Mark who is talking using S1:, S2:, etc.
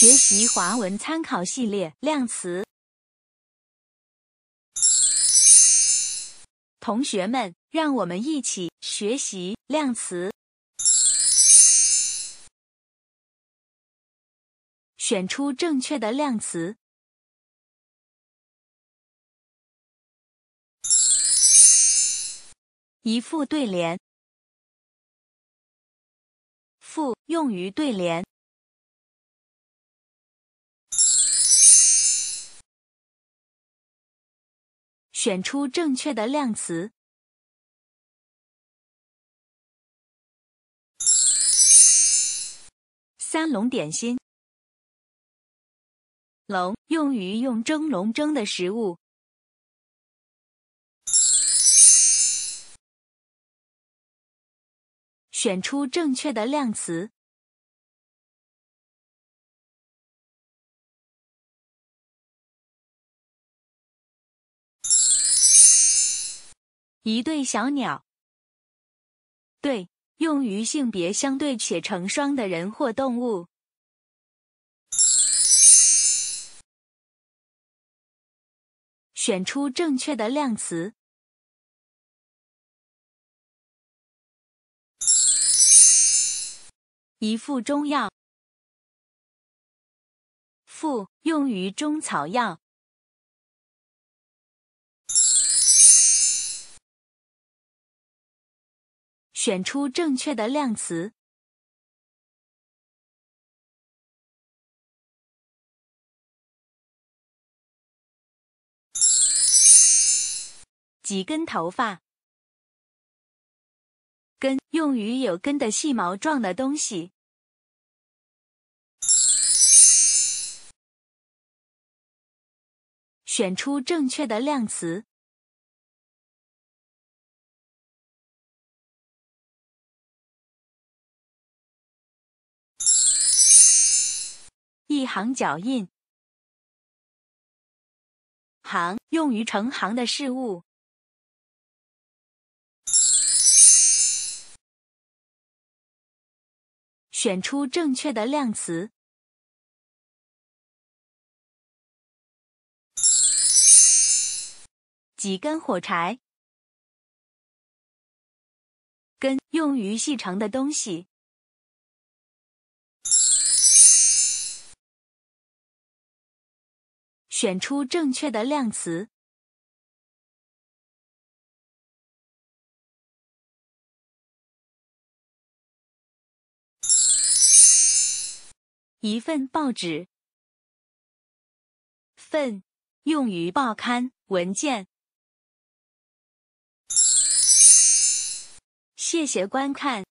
S1: 学习华文参考系列量词。同学们，让我们一起学习量词。选出正确的量词。一副对联。副用于对联。选出正确的量词。三笼点心。笼用于用蒸笼蒸的食物。选出正确的量词。一对小鸟。对，用于性别相对且成双的人或动物。选出正确的量词。一副中药。副用于中草药。选出正确的量词。几根头发。根用于有根的细毛状的东西。选出正确的量词。一行脚印。行用于成行的事物。选出正确的量词。几根火柴。根用于细长的东西。选出正确的量词。一份报纸。份用于报刊、文件。谢谢观看。